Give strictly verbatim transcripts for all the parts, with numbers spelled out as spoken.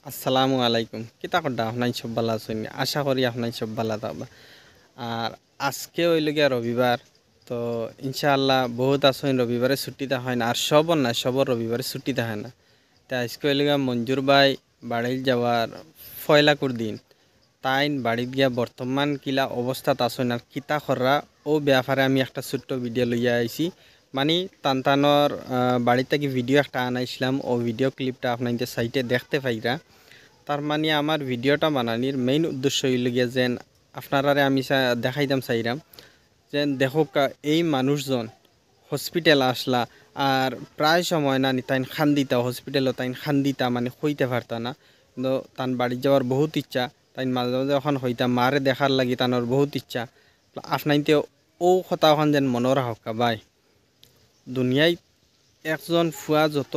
আসসালামু আলাইকুম কিতা করডা আপনার সব ভালো আছেন আশা করি আপনার সব ভালো থাকবা আর আজকে হইল গিয়া রবিবার তো ইনশাআল্লাহ বহুত আছেন রবিবারে ছুটিতে হয় না আর সবর না সবর রবিবারে ছুটিতে হয় না তা আজকে হইল গিয়া মঞ্জুর ভাই বাড়ি যাওয়ার ফয়লাকুর দিন তাইন বাড়িত গিয়া বর্তমান কিলা অবস্থাত আছেন আর কিতা খররা ও ব্যাপারে আমি একটা ছোট্ট ভিডিও লইয়া আইছি মানে তানতানোর বাড়িতে কি ভিডিও একটা আনাইছিলাম ও ভিডিও ক্লিপটা আপনাদের সাইটে দেখতে পাইরা তার মানে আমার ভিডিওটা বানানির মেইন উদ্দেশ্য হইল গিয়া যেন আপনারারে আমি দেখাইতাম চাইরাম যেন দেখোক এই মানুষজন হসপিটাল আসলা আর প্রায় সময় না তাইন খান্দিতা হসপিটালও তাইন খান্দিতা মানে হইতে পারতা না কিন্তু তান বাড়ি যাওয়ার বহুত ইচ্ছা তাইন মাঝে মাঝে এখন হইতা মারে দেখার লাগি তানোর বহুত ইচ্ছা আপনাইতে ও কথা এখন যেন মনে রাখক বাই দুনিয়ায় একজন ফুয়া যত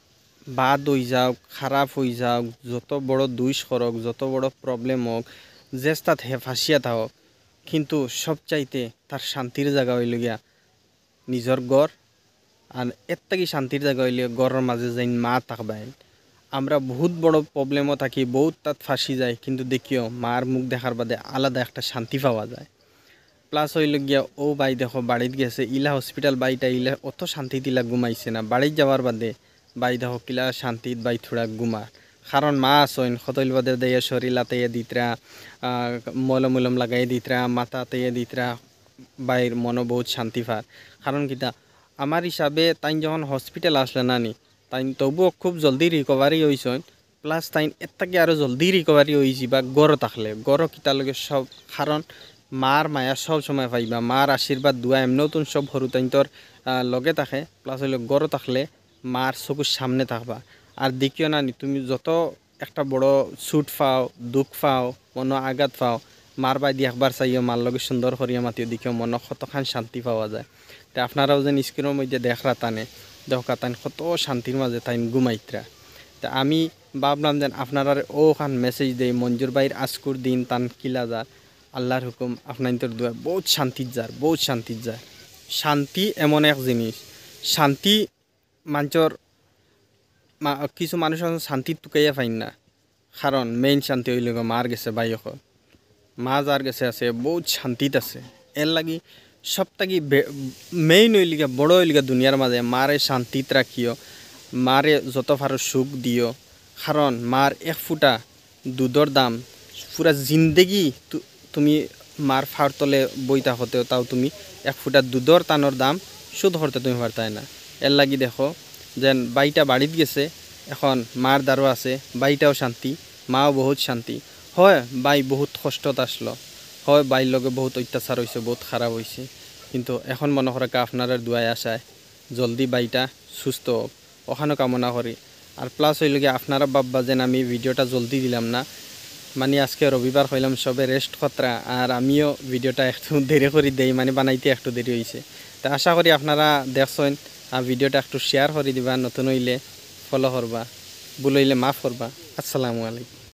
বাদ হয়ে যাওক খারাপ হয়ে যাওক যত বড় দুইশ করক যত বড় প্রবলেম হোক জেস্তাত হে ফাঁসিয়া থাকক কিন্তু সবচাইতে তার শান্তির জায়গা হইল গিয়া নিজর গড় আর এর থেকে শান্তির জায়গা হইলে গড়ের মাঝে যাই মা থাকবাই আমরা বহুত বড় প্রবলেমও থাকি বহুত তাত ফাঁসি যায় কিন্তু দেখিও মার মুখ দেখার বাদে আলাদা একটা শান্তি পাওয়া যায় প্লাস হইল গিয়া ও বাই দেখো বাড়িত গেছে ইলা হসপিটাল বাইটা ইলা অত শান্তি দিলা ঘুমাইছে না বাড়িত যাওয়ার বাদে বাই দেখো কিলা শান্তিত বাই থোড়া ঘুমার কারণ মা আসইন খতইল বাদে দিয়ে শরীলাতে দিতরা মলম মলম লাগাই দিতরা মাথাতে দিতরা বাইর মনে বহুত শান্তি পার কারণ কিতা আমার হিসাবে তাই যখন হসপিটাল আসলে নানি তাই তবুও খুব জলদি রিকভারি হয়েছেন প্লাস তাই এর থেকে আরও জলদি রিকভারি হয়েছি বা গড় থাকলে গড় কিতা লগে সব কারণ মার মায়া সব সময় পাইবা মার আশীর্বাদ দুয়া এমনিও তুন সব সরু তাই তোর লগে থাকে প্লাস হইলে গড় থাকলে মার চকুর সামনে থাকবা আর দেখিও না তুমি যত একটা বড় ছুট পাও দুঃখ পাও মনো আঘাত পাও মার বাই দিয়ে একবার চাইও মার লগে সুন্দর করিয়া মাতিও দেখিও মনো কতখান শান্তি পাওয়া যায় তা আপনারাও যেন স্ক্রিনের মধ্যে দেখরা টানে দেখা তাই কত শান্তির মাঝে তাই ঘুমাইতরা তা আমি ভাবলাম যেন আপনারা ওখান মেসেজ দেই মঞ্জুর ভাইয়ের আজকুর দিন তান কিলা যার আল্লাহর হুকুম আপনার তোর দোয়া বহুত শান্তির যার বহুত শান্তির যার শান্তি এমন এক জিনিস শান্তি মানুষের কিছু মানুষ শান্তি টুকাইয়া পাইন না কারণ মেইন শান্তি হইল মার গেছে বাই এখন মা যার গেছে আছে বহুত শান্তিত আছে এর লাগি সব থাকি মেইন হইলিগা বড় হইলিগা দুনিয়ার মাঝে মারে শান্তিত রাখিও মারে যত পারো সুখ দিও কারণ মার এক ফুটা দুধর দাম পুরা জিন্দেগি তুমি মার ফার তলে বইতা হতেও তাও তুমি এক ফুটা দুধর টানোর দাম শোধ করতে তুমি পারতাই না এর লাগি দেখো যেন বাইটা বাড়িত গেছে এখন মার দ্বারও আছে বাইটাও শান্তি মাও বহুত শান্তি হয় বাই বহুত কষ্টত আসলো হয় বাইর লগে বহুত অত্যাচার হয়েছে বহুত খারাপ হয়েছে কিন্তু এখন মনে করে আপনার দুয়ায় আসায় জলদি বাইটা সুস্থ হোক ওখানেও কামনা করি আর প্লাস হইল গিয়ে আপনারা বাব্বা যেন আমি ভিডিওটা জলদি দিলাম না মানে আজকে রবিবার হইলাম সবে রেস্ট খতরা আর আমিও ভিডিওটা একটু দেরি করে দেই মানে বানাইতে একটু দেরি হয়েছে তা আশা করি আপনারা দেখছেন আর ভিডিওটা একটু শেয়ার করে দিবা নতুন হইলে ফলো করবা ভুল হইলে মাফ করবা আসসালামু আলাইকুম।